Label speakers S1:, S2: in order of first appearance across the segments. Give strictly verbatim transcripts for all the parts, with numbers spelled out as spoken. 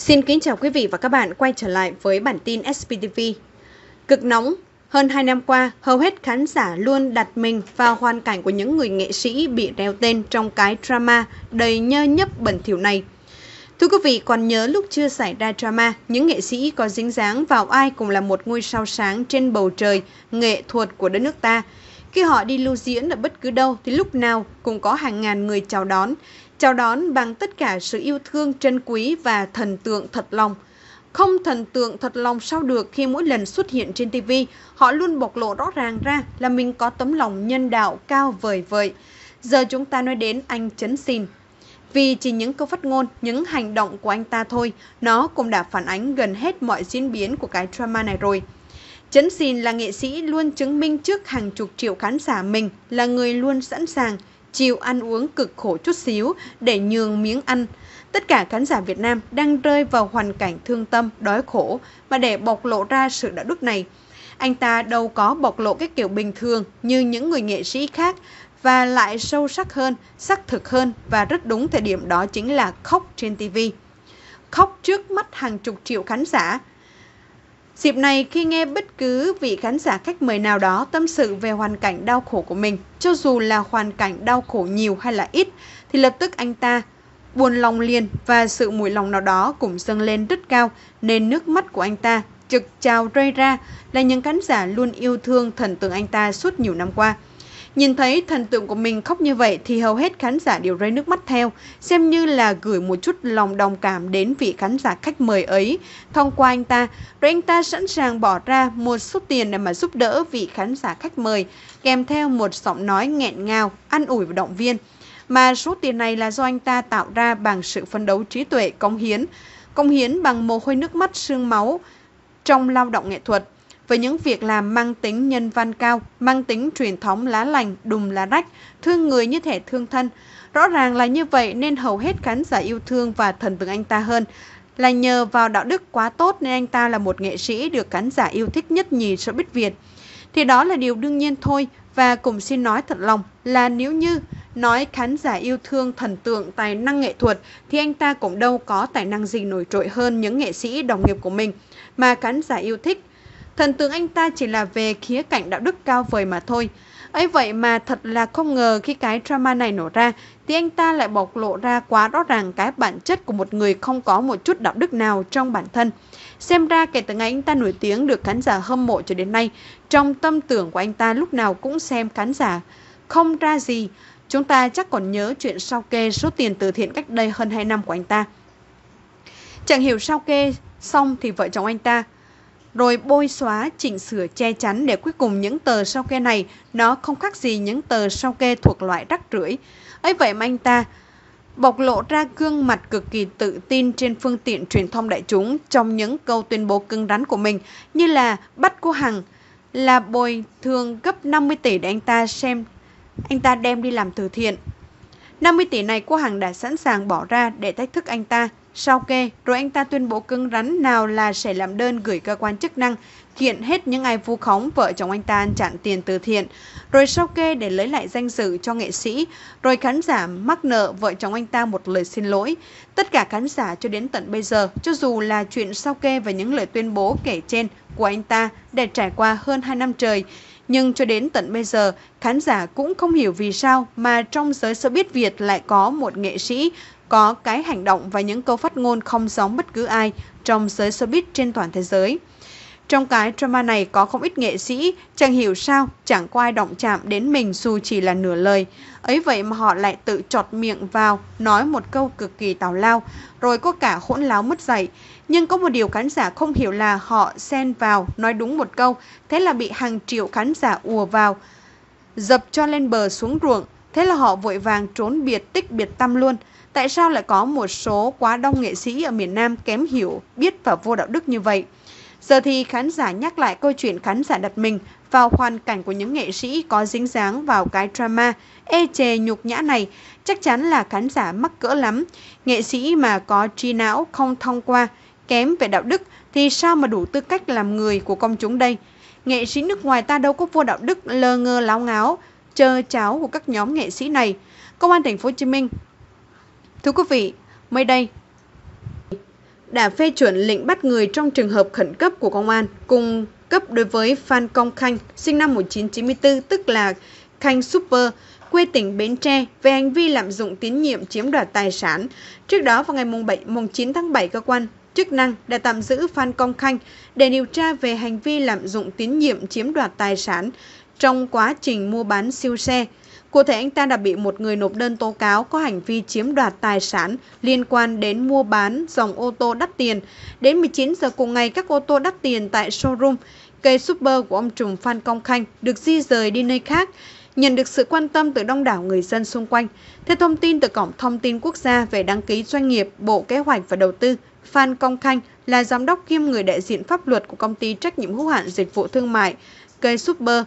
S1: Xin kính chào quý vị và các bạn quay trở lại với bản tin ét pê tê vê. Cực nóng, hơn hai năm qua, hầu hết khán giả luôn đặt mình vào hoàn cảnh của những người nghệ sĩ bị đeo tên trong cái drama đầy nhơ nhấp bẩn thỉu này. Thưa quý vị, còn nhớ lúc chưa xảy ra drama, những nghệ sĩ có dính dáng vào ai cũng là một ngôi sao sáng trên bầu trời nghệ thuật của đất nước ta. Khi họ đi lưu diễn ở bất cứ đâu thì lúc nào cũng có hàng ngàn người chào đón, chào đón bằng tất cả sự yêu thương trân quý và thần tượng thật lòng. Không thần tượng thật lòng sao được khi mỗi lần xuất hiện trên ti vi, họ luôn bộc lộ rõ ràng ra là mình có tấm lòng nhân đạo cao vời vợi. Giờ chúng ta nói đến anh Trấn Sìn. Vì chỉ những câu phát ngôn, những hành động của anh ta thôi, nó cũng đã phản ánh gần hết mọi diễn biến của cái drama này rồi. Trấn Sìn là nghệ sĩ luôn chứng minh trước hàng chục triệu khán giả mình là người luôn sẵn sàng chịu ăn uống cực khổ chút xíu để nhường miếng ăn. Tất cả khán giả Việt Nam đang rơi vào hoàn cảnh thương tâm, đói khổ mà để bộc lộ ra sự đạo đức này. Anh ta đâu có bộc lộ cái kiểu bình thường như những người nghệ sĩ khác và lại sâu sắc hơn, xác thực hơn và rất đúng thời điểm đó chính là khóc trên ti vi. Khóc trước mắt hàng chục triệu khán giả. Dịp này khi nghe bất cứ vị khán giả khách mời nào đó tâm sự về hoàn cảnh đau khổ của mình, cho dù là hoàn cảnh đau khổ nhiều hay là ít, thì lập tức anh ta buồn lòng liền và sự mùi lòng nào đó cũng dâng lên rất cao, nên nước mắt của anh ta trực trào rơi ra là những khán giả luôn yêu thương thần tượng anh ta suốt nhiều năm qua. Nhìn thấy thần tượng của mình khóc như vậy thì hầu hết khán giả đều rơi nước mắt theo, xem như là gửi một chút lòng đồng cảm đến vị khán giả khách mời ấy thông qua anh ta, rồi anh ta sẵn sàng bỏ ra một số tiền để mà giúp đỡ vị khán giả khách mời, kèm theo một giọng nói nghẹn ngào, an ủi và động viên. Mà số tiền này là do anh ta tạo ra bằng sự phấn đấu trí tuệ, cống hiến, cống hiến bằng mồ hôi nước mắt xương máu trong lao động nghệ thuật. Với những việc làm mang tính nhân văn cao, mang tính truyền thống lá lành, đùm lá rách, thương người như thể thương thân. Rõ ràng là như vậy nên hầu hết khán giả yêu thương và thần tượng anh ta hơn. Là nhờ vào đạo đức quá tốt nên anh ta là một nghệ sĩ được khán giả yêu thích nhất nhì showbiz Việt. Thì đó là điều đương nhiên thôi, và cũng xin nói thật lòng là nếu như nói khán giả yêu thương thần tượng tài năng nghệ thuật thì anh ta cũng đâu có tài năng gì nổi trội hơn những nghệ sĩ đồng nghiệp của mình mà khán giả yêu thích. Thần tượng anh ta chỉ là về khía cạnh đạo đức cao vời mà thôi. Ấy vậy mà thật là không ngờ khi cái drama này nổ ra thì anh ta lại bộc lộ ra quá rõ ràng cái bản chất của một người không có một chút đạo đức nào trong bản thân. Xem ra kể từ ngày anh ta nổi tiếng được khán giả hâm mộ cho đến nay, trong tâm tưởng của anh ta lúc nào cũng xem khán giả không ra gì. Chúng ta chắc còn nhớ chuyện sao kê số tiền từ thiện cách đây hơn hai năm của anh ta. Chẳng hiểu sao kê xong thì vợ chồng anh ta rồi bôi xóa, chỉnh sửa, che chắn để cuối cùng những tờ sao kê này nó không khác gì những tờ sao kê thuộc loại rác rưởi. Ấy vậy mà anh ta bộc lộ ra gương mặt cực kỳ tự tin trên phương tiện truyền thông đại chúng trong những câu tuyên bố cứng rắn của mình, như là bắt cô Hằng là bồi thường gấp năm mươi tỷ để anh ta xem anh ta đem đi làm từ thiện. năm mươi tỷ này cô Hằng đã sẵn sàng bỏ ra để thách thức anh ta. Sao kê, rồi anh ta tuyên bố cứng rắn nào là sẽ làm đơn gửi cơ quan chức năng kiện hết những ai vu khống vợ chồng anh ta ăn chặn tiền từ thiện, rồi sao kê để lấy lại danh dự cho nghệ sĩ, rồi khán giả mắc nợ vợ chồng anh ta một lời xin lỗi. Tất cả khán giả cho đến tận bây giờ, cho dù là chuyện sao kê và những lời tuyên bố kể trên của anh ta đã trải qua hơn hai năm trời, nhưng cho đến tận bây giờ, khán giả cũng không hiểu vì sao mà trong giới showbiz Việt lại có một nghệ sĩ có cái hành động và những câu phát ngôn không giống bất cứ ai trong giới showbiz trên toàn thế giới. Trong cái drama này có không ít nghệ sĩ, chẳng hiểu sao, chẳng có ai động chạm đến mình dù chỉ là nửa lời. Ấy vậy mà họ lại tự chọt miệng vào, nói một câu cực kỳ tào lao, rồi có cả hỗn láo mất dạy. Nhưng có một điều khán giả không hiểu là họ xen vào, nói đúng một câu, thế là bị hàng triệu khán giả ùa vào, dập cho lên bờ xuống ruộng. Thế là họ vội vàng trốn biệt tích biệt tăm luôn. Tại sao lại có một số quá đông nghệ sĩ ở miền Nam kém hiểu, biết và vô đạo đức như vậy? Giờ thì khán giả nhắc lại câu chuyện khán giả đặt mình vào hoàn cảnh của những nghệ sĩ có dính dáng vào cái drama ê chề nhục nhã này. Chắc chắn là khán giả mắc cỡ lắm. Nghệ sĩ mà có trí não không thông qua, kém về đạo đức thì sao mà đủ tư cách làm người của công chúng đây? Nghệ sĩ nước ngoài ta đâu có vô đạo đức lơ ngơ láo ngáo, chơ cháo của các nhóm nghệ sĩ này. Công an thành phố Hồ Chí Minh. Thưa quý vị, mới đây đã phê chuẩn lệnh bắt người trong trường hợp khẩn cấp của công an cung cấp đối với Phan Công Khanh, sinh năm một nghìn chín trăm chín mươi tư, tức là Khanh Super, quê tỉnh Bến Tre, về hành vi lạm dụng tín nhiệm chiếm đoạt tài sản. Trước đó, vào ngày chín tháng bảy, cơ quan chức năng đã tạm giữ Phan Công Khanh để điều tra về hành vi lạm dụng tín nhiệm chiếm đoạt tài sản trong quá trình mua bán siêu xe. Cụ thể, anh ta đã bị một người nộp đơn tố cáo có hành vi chiếm đoạt tài sản liên quan đến mua bán dòng ô tô đắt tiền. Đến mười chín giờ cùng ngày, các ô tô đắt tiền tại showroom cây Super của ông trùm Phan Công Khanh được di rời đi nơi khác, nhận được sự quan tâm từ đông đảo người dân xung quanh. Theo thông tin từ Cổng Thông tin Quốc gia về đăng ký doanh nghiệp, Bộ Kế hoạch và Đầu tư, Phan Công Khanh là giám đốc kiêm người đại diện pháp luật của công ty trách nhiệm hữu hạn dịch vụ thương mại cây Super.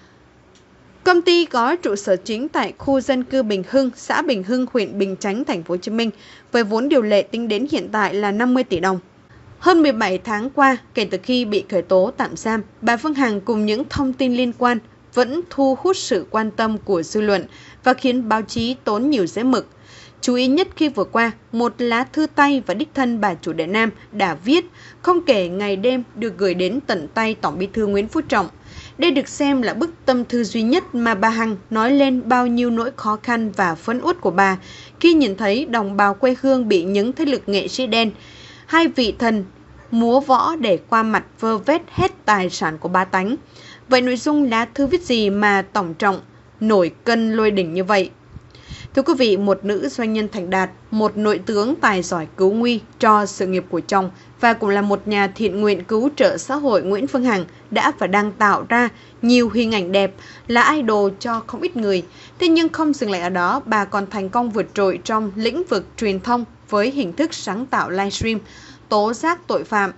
S1: Công ty có trụ sở chính tại khu dân cư Bình Hưng, xã Bình Hưng, huyện Bình Chánh, thành phố Hồ Chí Minh, với vốn điều lệ tính đến hiện tại là năm mươi tỷ đồng. Hơn mười bảy tháng qua, kể từ khi bị khởi tố tạm giam, bà Phương Hằng cùng những thông tin liên quan vẫn thu hút sự quan tâm của dư luận và khiến báo chí tốn nhiều giấy mực. Chú ý nhất khi vừa qua, một lá thư tay và đích thân bà chủ Đại Nam đã viết không kể ngày đêm được gửi đến tận tay Tổng Bí thư Nguyễn Phú Trọng. Đây được xem là bức tâm thư duy nhất mà bà Hằng nói lên bao nhiêu nỗi khó khăn và phẫn uất của bà khi nhìn thấy đồng bào quê hương bị những thế lực nghệ sĩ đen, hai vị thần múa võ để qua mặt vơ vét hết tài sản của bá tánh. Vậy nội dung lá thư viết gì mà Tổng Trọng nổi cơn lôi đình như vậy? Thưa quý vị, một nữ doanh nhân thành đạt, một nội tướng tài giỏi cứu nguy cho sự nghiệp của chồng và cũng là một nhà thiện nguyện cứu trợ xã hội, Nguyễn Phương Hằng đã và đang tạo ra nhiều hình ảnh đẹp, là idol cho không ít người. Thế nhưng không dừng lại ở đó, bà còn thành công vượt trội trong lĩnh vực truyền thông với hình thức sáng tạo livestream, tố giác tội phạm.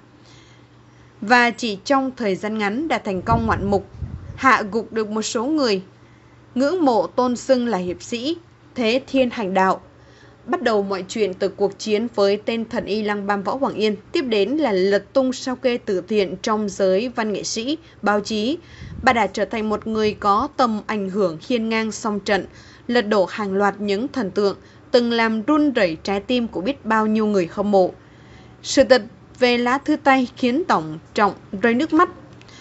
S1: Và chỉ trong thời gian ngắn đã thành công ngoạn mục, hạ gục được một số người ngưỡng mộ tôn xưng là hiệp sĩ Thế Thiên Hành Đạo. Bắt đầu mọi chuyện từ cuộc chiến với tên thần y Lăng Băm Võ Hoàng Yên, tiếp đến là lật tung sao kê từ thiện trong giới văn nghệ sĩ, báo chí. Bà đã trở thành một người có tầm ảnh hưởng hiên ngang song trận, lật đổ hàng loạt những thần tượng, từng làm run rẩy trái tim của biết bao nhiêu người hâm mộ. Sự thật về lá thư tay khiến Tổng Trọng rơi nước mắt.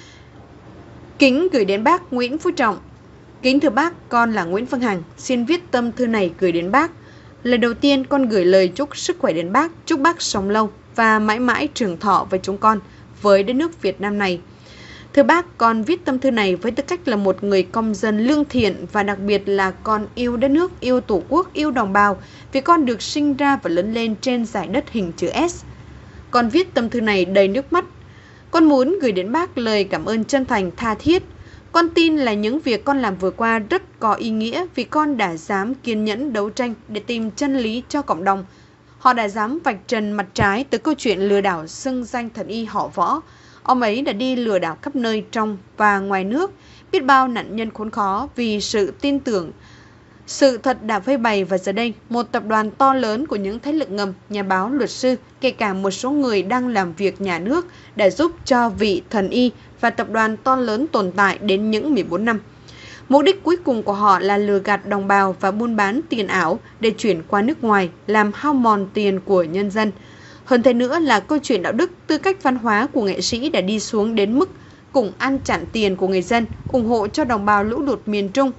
S1: Kính gửi đến bác Nguyễn Phú Trọng. Kính thưa bác, con là Nguyễn Phương Hằng, xin viết tâm thư này gửi đến bác. Lần đầu tiên con gửi lời chúc sức khỏe đến bác, chúc bác sống lâu và mãi mãi trường thọ với chúng con, với đất nước Việt Nam này. Thưa bác, con viết tâm thư này với tư cách là một người công dân lương thiện và đặc biệt là con yêu đất nước, yêu Tổ quốc, yêu đồng bào, vì con được sinh ra và lớn lên trên dải đất hình chữ S. Con viết tâm thư này đầy nước mắt. Con muốn gửi đến bác lời cảm ơn chân thành tha thiết. Con tin là những việc con làm vừa qua rất có ý nghĩa vì con đã dám kiên nhẫn đấu tranh để tìm chân lý cho cộng đồng. Họ đã dám vạch trần mặt trái từ câu chuyện lừa đảo xưng danh thần y họ Võ. Ông ấy đã đi lừa đảo khắp nơi trong và ngoài nước, biết bao nạn nhân khốn khó vì sự tin tưởng. Sự thật đã phơi bày và giờ đây, một tập đoàn to lớn của những thế lực ngầm, nhà báo, luật sư, kể cả một số người đang làm việc nhà nước đã giúp cho vị thần y và tập đoàn to lớn tồn tại đến những mười bốn năm. Mục đích cuối cùng của họ là lừa gạt đồng bào và buôn bán tiền ảo để chuyển qua nước ngoài, làm hao mòn tiền của nhân dân. Hơn thế nữa là câu chuyện đạo đức, tư cách văn hóa của nghệ sĩ đã đi xuống đến mức cùng ăn chặn tiền của người dân, ủng hộ cho đồng bào lũ lụt miền Trung.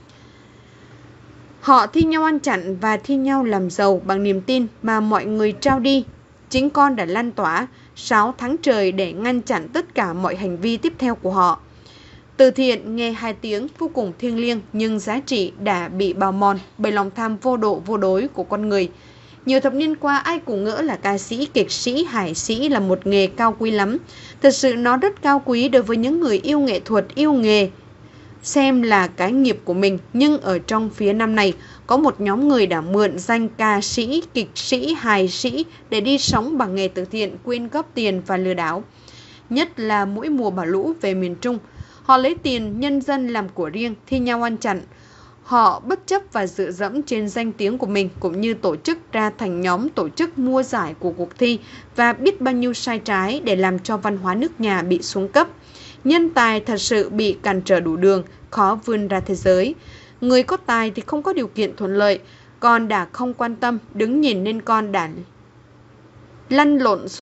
S1: Họ thi nhau ăn chặn và thi nhau làm giàu bằng niềm tin mà mọi người trao đi. Chính con đã lan tỏa sáu tháng trời để ngăn chặn tất cả mọi hành vi tiếp theo của họ. Từ thiện nghe hai tiếng vô cùng thiêng liêng nhưng giá trị đã bị bào mòn bởi lòng tham vô độ vô đối của con người. Nhiều thập niên qua ai cũng ngỡ là ca sĩ, kịch sĩ, hài sĩ là một nghề cao quý lắm. Thật sự nó rất cao quý đối với những người yêu nghệ thuật, yêu nghề, xem là cái nghiệp của mình. Nhưng ở trong phía Nam này, có một nhóm người đã mượn danh ca sĩ, kịch sĩ, hài sĩ để đi sống bằng nghề từ thiện, quyên góp tiền và lừa đảo. Nhất là mỗi mùa bão lũ về miền Trung, họ lấy tiền nhân dân làm của riêng, thi nhau ăn chặn. Họ bất chấp và dựa dẫm trên danh tiếng của mình cũng như tổ chức ra thành nhóm tổ chức mua giải của cuộc thi và biết bao nhiêu sai trái để làm cho văn hóa nước nhà bị xuống cấp. Nhân tài thật sự bị cản trở đủ đường, khó vươn ra thế giới. Người có tài thì không có điều kiện thuận lợi, con đã không quan tâm, đứng nhìn nên con đã lăn lộn